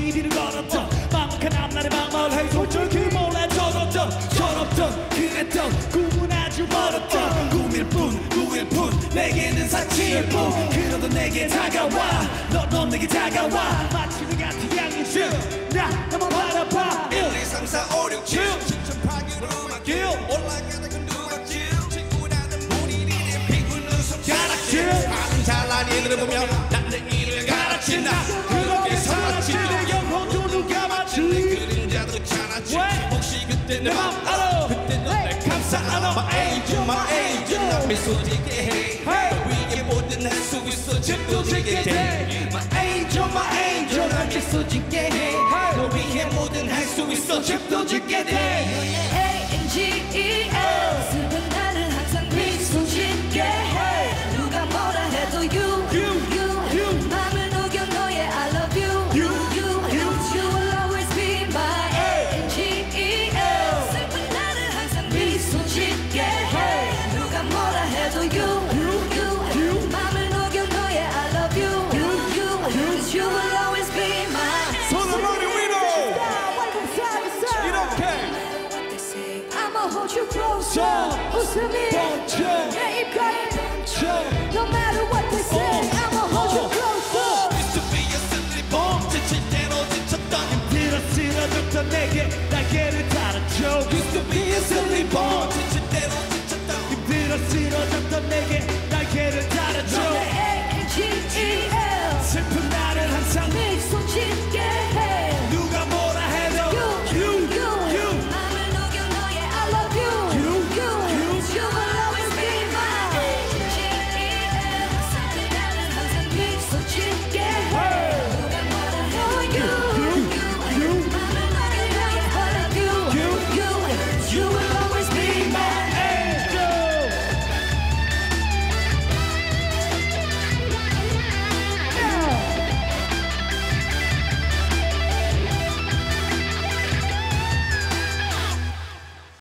시비를 걸었던 막막한 앞날의 막말을 솔직히 몰래 젖었던 철없던 그랬던 꿈은 아주 멀었던 꿈일 뿐 꿈일 뿐 내게는 사치일 뿐 그러던 내게 다가와 넌 내게 다가와 마치 내가 태양이지 나만 바라봐 1, 2, 3, 4, 5, 6, 7 신천파기로 길 올라가다 그 누락질 친구라는 본인이 피부는 손가락질 아는 잘난 이들을 보며 난 내 일을 갈아친다 그렇게 살았지 내 영혼도 누가 맞지 내 그림자도 찾았지 혹시 그때 내 맘 알아 그때 넌 내 감사 안아 My angel my angel 난 미소 짓게 해 너 위에 뭐든 할 수 있어 집도 짓게 돼 My angel my angel 난 미소 짓게 해너 위에 뭐든 할 수 있어 집도 짓게 돼 A-N-G-E-L 슬픈 나를 항상 미소 짓게 해 누가 뭐라 해도 you 맘을 녹여 너의 I love you You will always be my A-N-G-E-L 슬픈 나를 항상 미소 짓게 해 누가 뭐라 해도 you 맘을 녹여 너의 I love you will always be my 손을 머리 위로 이렇게 I'ma hold you closer 웃음이 내 입가에 No matter what they say I'ma hold you closer Used to be a silly bomb 지칠 대로 지쳤던 힘들어 쓰러졌던 내게 날개를 달아줘 Used to be a silly bomb